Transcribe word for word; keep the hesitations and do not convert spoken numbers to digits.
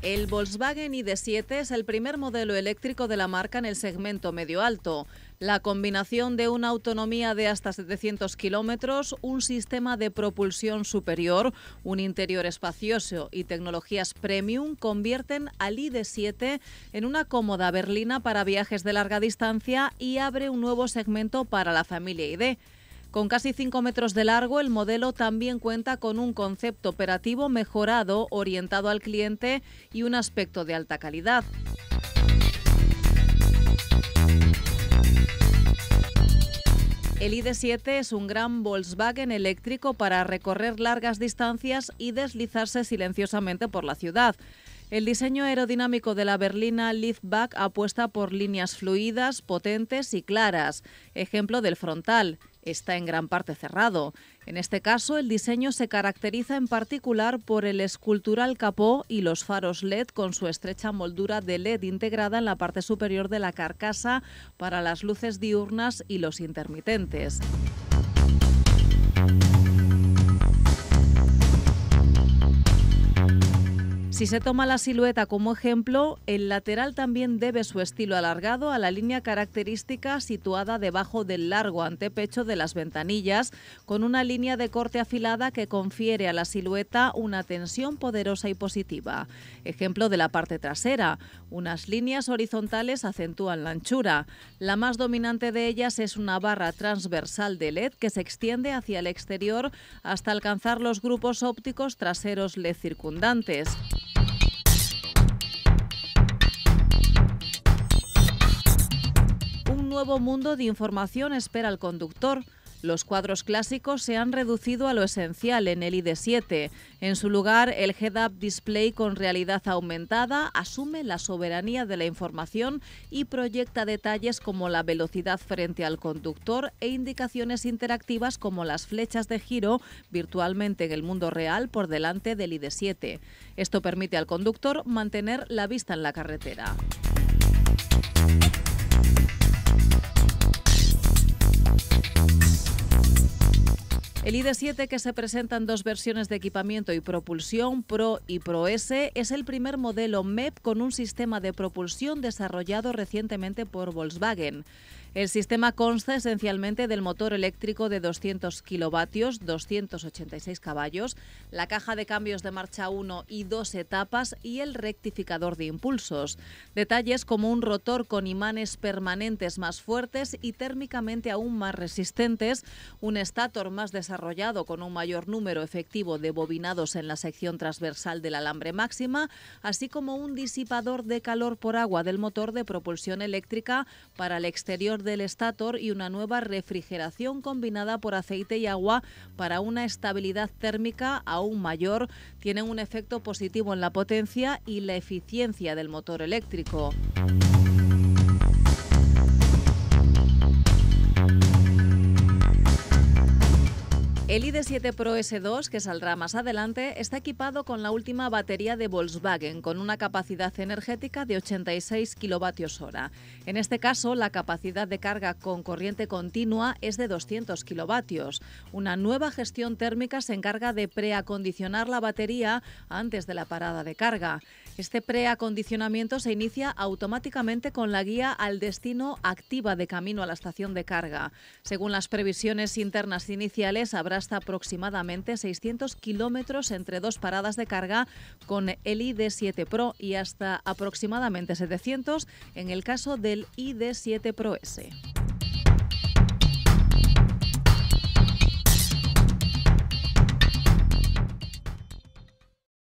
El Volkswagen I D siete es el primer modelo eléctrico de la marca en el segmento medio-alto. La combinación de una autonomía de hasta setecientos kilómetros, un sistema de propulsión superior, un interior espacioso y tecnologías premium convierten al I D siete en una cómoda berlina para viajes de larga distancia y abre un nuevo segmento para la familia I D. Con casi cinco metros de largo, el modelo también cuenta con un concepto operativo mejorado, orientado al cliente y un aspecto de alta calidad. El I D siete es un gran Volkswagen eléctrico para recorrer largas distancias y deslizarse silenciosamente por la ciudad. El diseño aerodinámico de la berlina Liftback apuesta por líneas fluidas, potentes y claras. Ejemplo del frontal. Está en gran parte cerrado. En este caso, el diseño se caracteriza en particular por el escultural capó y los faros L E D con su estrecha moldura de L E D integrada en la parte superior de la carcasa para las luces diurnas y los intermitentes. Si se toma la silueta como ejemplo, el lateral también debe su estilo alargado a la línea característica situada debajo del largo antepecho de las ventanillas, con una línea de corte afilada que confiere a la silueta una tensión poderosa y positiva. Ejemplo de la parte trasera. Unas líneas horizontales acentúan la anchura. La más dominante de ellas es una barra transversal de L E D que se extiende hacia el exterior hasta alcanzar los grupos ópticos traseros L E D circundantes. Un nuevo mundo de información espera al conductor. Los cuadros clásicos se han reducido a lo esencial en el I D siete. En su lugar, el Head-Up Display con realidad aumentada asume la soberanía de la información y proyecta detalles como la velocidad frente al conductor e indicaciones interactivas como las flechas de giro virtualmente en el mundo real por delante del I D siete. Esto permite al conductor mantener la vista en la carretera. El I D siete, que se presenta en dos versiones de equipamiento y propulsión, Pro y Pro S, es el primer modelo M E P con un sistema de propulsión desarrollado recientemente por Volkswagen. El sistema consta esencialmente del motor eléctrico de doscientos kilovatios, doscientos ochenta y seis caballos, la caja de cambios de marcha uno y dos etapas y el rectificador de impulsos. Detalles como un rotor con imanes permanentes más fuertes y térmicamente aún más resistentes, un estator más desarrollado con un mayor número efectivo de bobinados en la sección transversal del alambre máxima, así como un disipador de calor por agua del motor de propulsión eléctrica para el exterior del estator y una nueva refrigeración combinada por aceite y agua para una estabilidad térmica aún mayor, tienen un efecto positivo en la potencia y la eficiencia del motor eléctrico. El I D siete Pro S dos, que saldrá más adelante, está equipado con la última batería de Volkswagen, con una capacidad energética de ochenta y seis kilovatios hora. En este caso, la capacidad de carga con corriente continua es de doscientos kilovatios. Una nueva gestión térmica se encarga de preacondicionar la batería antes de la parada de carga. Este preacondicionamiento se inicia automáticamente con la guía al destino activa de camino a la estación de carga. Según las previsiones internas iniciales, habrá hasta aproximadamente seiscientos kilómetros entre dos paradas de carga con el I D siete Pro y hasta aproximadamente setecientos en el caso del I D siete Pro S.